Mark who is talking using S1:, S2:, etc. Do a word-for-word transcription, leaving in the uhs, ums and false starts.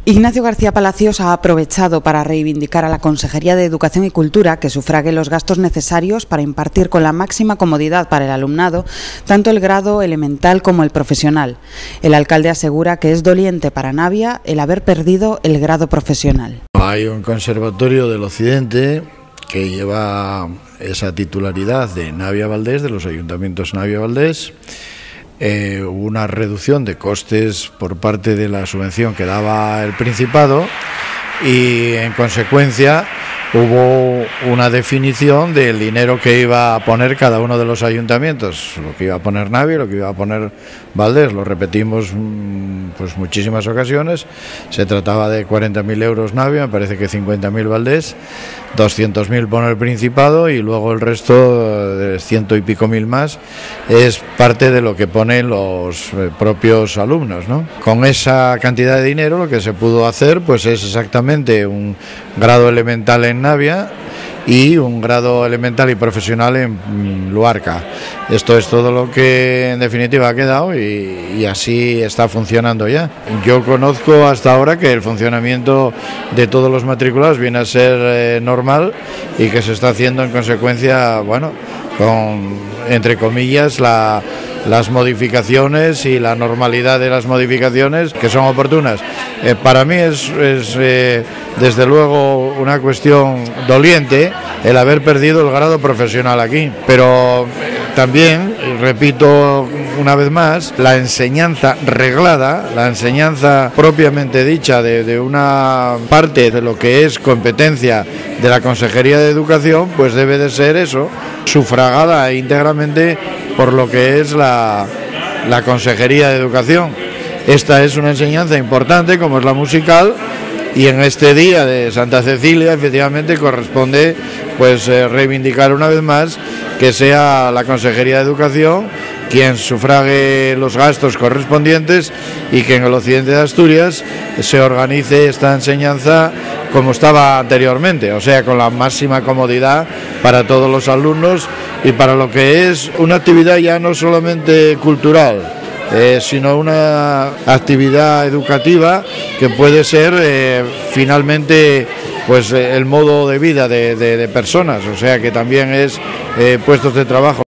S1: Ignacio García Palacios ha aprovechado para reivindicar a la Consejería de Educación y Cultura que sufrague los gastos necesarios para impartir con la máxima comodidad para el alumnado tanto el grado elemental como el profesional. El alcalde asegura que es doliente para Navia el haber perdido el grado profesional.
S2: Hay un conservatorio del Occidente que lleva esa titularidad de Navia Valdés, de los ayuntamientos Navia Valdés. Eh, hubo una reducción de costes por parte de la subvención que daba el Principado y en consecuencia hubo una definición del dinero que iba a poner cada uno de los ayuntamientos, lo que iba a poner Navia, lo que iba a poner Valdés. Lo repetimos pues muchísimas ocasiones. Se trataba de cuarenta mil euros Navia, me parece que cincuenta mil Valdés, doscientos mil pone el Principado y luego el resto, de ciento y pico mil más, es parte de lo que ponen los propios alumnos, ¿no? Con esa cantidad de dinero lo que se pudo hacer pues es exactamente un grado elemental en Navia y un grado elemental y profesional en Luarca. Esto es todo lo que en definitiva ha quedado y, y así está funcionando ya. Yo conozco hasta ahora que el funcionamiento de todos los matriculados viene a ser eh, normal y que se está haciendo en consecuencia, bueno, con, entre comillas, la, las modificaciones y la normalidad de las modificaciones que son oportunas. Eh, para mí es, es eh, desde luego una cuestión doliente el haber perdido el grado profesional aquí, pero también, repito una vez más, la enseñanza reglada, la enseñanza propiamente dicha de, de una parte de lo que es competencia de la Consejería de Educación, pues debe de ser eso, sufragada íntegramente por lo que es la, la Consejería de Educación. Esta es una enseñanza importante, como es la musical, y en este día de Santa Cecilia efectivamente corresponde pues eh, reivindicar una vez más que sea la Consejería de Educación quien sufrague los gastos correspondientes y que en el occidente de Asturias se organice esta enseñanza como estaba anteriormente, o sea, con la máxima comodidad para todos los alumnos y para lo que es una actividad ya no solamente cultural, Eh, sino una actividad educativa que puede ser eh, finalmente pues eh, el modo de vida de, de, de personas, o sea que también es eh, puestos de trabajo.